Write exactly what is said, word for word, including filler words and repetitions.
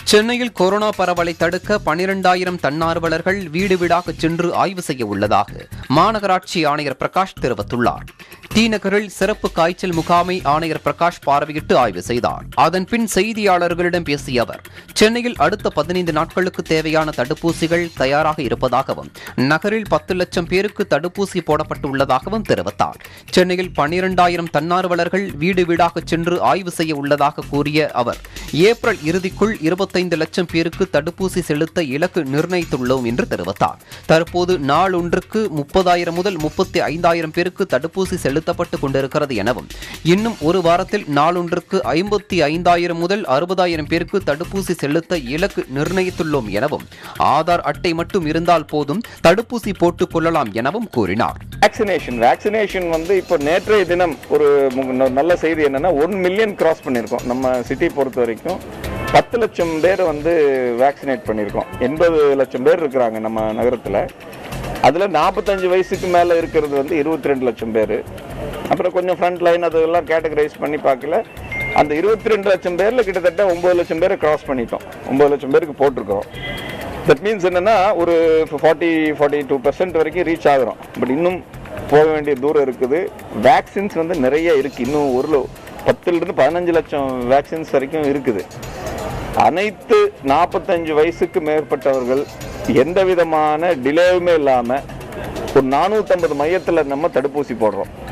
சென்னையில் கொரோனா பரவலை தடுக்க பனிரெண்டாயிரம் தன்னார்வலர்கள் வீடு வீடாக சென்று ஆய்வு செய்ய உள்ளதாக மாநகராட்சி ஆணையர் பிரகாஷ் தெரிவித்துள்ளார். டி நகரில் சிறப்பு காய்ச்சல் முகாமை ஆணையர் பிரகாஷ் பார்வையிட்டு ஆய்வு செய்தார். அதன் பின் செய்தியாளர்களிடம் பேசிய அவர், சென்னையில் அடுத்த பதினைந்து நாட்களுக்கு தேவையான தடுப்பூசிகள் தயாராக இருப்பதாகவும் நகரில் பத்து லட்சம் பேருக்கு தடுப்பூசி போடப்பட்டுள்ளதாகவும் தெரிவித்தார். சென்னையில் பனிரெண்டாயிரம் தன்னார்வலர்கள் வீடு வீடாக சென்று ஆய்வு செய்ய உள்ளதாக கூறிய அவர், ஏப்ரல் இறுதிக்குள் இருபத்தைந்து லட்சம் பேருக்கு தடுப்பூசி செலுத்த இலக்கு நிர்ணயித்துள்ளோம் என்று தெரிவித்தார். தற்போது நாளொன்றுக்கு முப்பதாயிரம் முதல் முப்பத்தி ஐந்தாயிரம் பேருக்கு தடுப்பூசி செலுத்தப்பட்டுக் கொண்டிருக்கிறது எனவும், இன்னும் ஒரு வாரத்தில் நாளொன்றுக்கு ஐம்பத்தி ஐந்தாயிரம் முதல் அறுபதாயிரம் பேருக்கு தடுப்பூசி செலுத்த இலக்கு நிர்ணயித்துள்ளோம் எனவும், ஆதார் அட்டை மட்டும் இருந்தால் போதும் தடுப்பூசி போட்டுக் கொள்ளலாம் எனவும் கூறினார். வேக்சினேஷன் வேக்சினேஷன் வந்து இப்போ நேற்றைய தினம் ஒரு நல்ல செய்தி என்னன்னா, ஒன் மில்லியன் கிராஸ் பண்ணியிருக்கோம். நம்ம சிட்டி பொறுத்த வரைக்கும் பத்து லட்சம் பேர் வந்து வேக்சினேட் பண்ணியிருக்கோம். எண்பது லட்சம் பேர் இருக்கிறாங்க நம்ம நகரத்தில். அதில் நாற்பத்தஞ்சு வயசுக்கு மேலே இருக்கிறது வந்து இருபத்தி ரெண்டு லட்சம் பேர். அப்புறம் கொஞ்சம் ஃப்ரண்ட் லைன் அதெல்லாம் கேட்டகரைஸ் பண்ணி பார்க்கல, அந்த இருபத்தி ரெண்டு லட்சம் பேரில் கிட்டத்தட்ட ஒம்பது லட்சம் பேரை கிராஸ் பண்ணிட்டோம். ஒம்பது லட்சம் பேருக்கு போட்டிருக்கோம். தட் மீன்ஸ் என்னென்னா, ஒரு ஃபார்ட்டி ஃபார்ட்டி டூ பர்சன்ட் வரைக்கும் ரீச் ஆகிறோம். பட் இன்னும் போக வேண்டிய தூரம் இருக்குது. வேக்சின்ஸ் வந்து நிறைய இருக்குது. இன்னும் ஒரு பத்துலேருந்து பதினஞ்சு லட்சம் வேக்சின்ஸ் வரைக்கும் இருக்குது. அனைத்து நாற்பத்தஞ்சு வயசுக்கு மேற்பட்டவர்கள் எந்த விதமான டிலேவுமே இல்லாமல் ஒரு நானூற்றம்பது மையத்தில் நம்ம தடுப்பூசி போடுறோம்.